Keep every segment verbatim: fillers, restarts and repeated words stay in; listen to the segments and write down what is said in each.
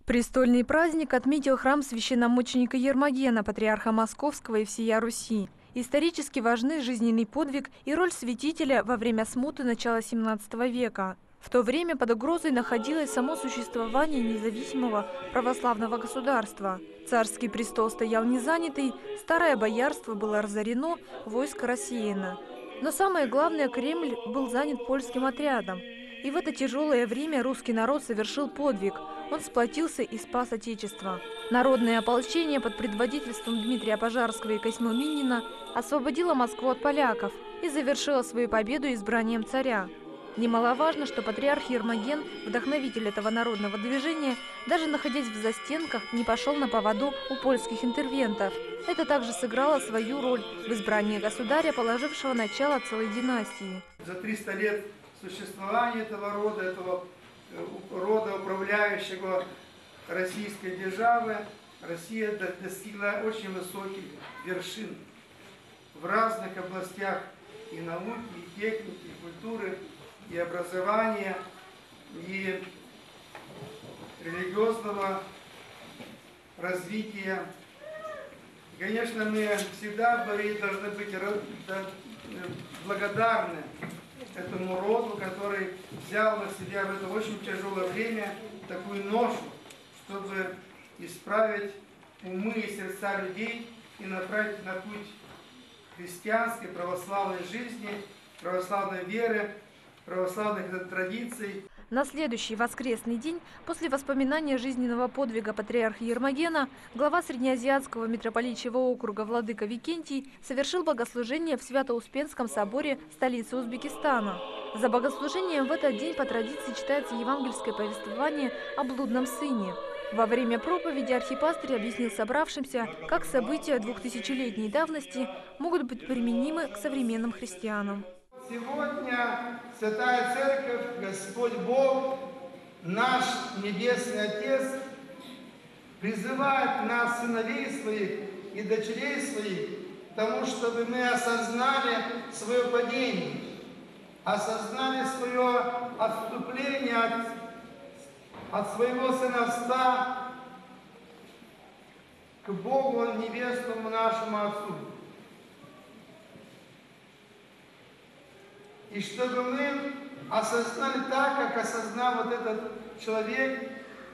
Престольный праздник отметил храм священномученика Ермогена, патриарха Московского и всея Руси. Исторически важны жизненный подвиг и роль святителя во время смуты начала семнадцатого века. В то время под угрозой находилось само существование независимого православного государства. Царский престол стоял незанятый, старое боярство было разорено, войско рассеяно. Но самое главное, Кремль был занят польским отрядом. И в это тяжелое время русский народ совершил подвиг. Он сплотился и спас Отечество. Народное ополчение под предводительством Дмитрия Пожарского и Козьмы Минина освободило Москву от поляков и завершило свою победу избранием царя. Немаловажно, что патриарх Ермоген, вдохновитель этого народного движения, даже находясь в застенках, не пошел на поводу у польских интервентов. Это также сыграло свою роль в избрании государя, положившего начало целой династии. За триста лет существования этого рода, этого рода управляющего российской державы, Россия достигла очень высоких вершин в разных областях и науки, и техники, и культуры, и образования, и религиозного развития. И, конечно, мы всегда должны быть благодарны этому роду, который взял на себя в это очень тяжелое время такую ношу, чтобы исправить умы и сердца людей и направить на путь христианской, православной жизни, православной веры, православных традиций. На следующий воскресный день, после воспоминания жизненного подвига патриарха Ермогена, глава Среднеазиатского митрополичьего округа владыка Викентий совершил богослужение в Свято-Успенском соборе столицы Узбекистана. За богослужением в этот день по традиции читается евангельское повествование о блудном сыне. Во время проповеди архипастырь объяснил собравшимся, как события двухтысячелетней давности могут быть применимы к современным христианам. Сегодня Святая Церковь, Господь Бог, наш Небесный Отец, призывает нас, сыновей своих и дочерей своих, к тому, чтобы мы осознали свое падение, осознали свое отступление от, от своего сыновства к Богу Небесному нашему Отцу. И чтобы мы осознали так, как осознал вот этот человек,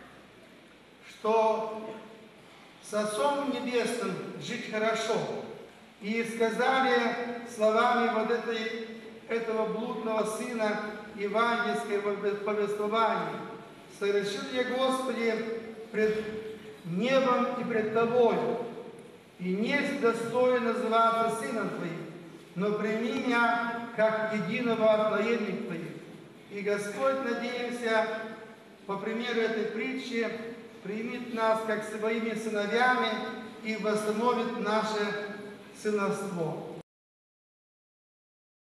что с Отцом Небесным жить хорошо. И сказали словами вот этой, этого блудного сына евангельского повествования: «Совершил я, Господи, пред небом и пред Тобою, и несть достоин называться сыном Твоим, но прими меня как единого от военных Твоих». И Господь, надеемся, по примеру этой притчи, примет нас как своими сыновьями и восстановит наше сыновство.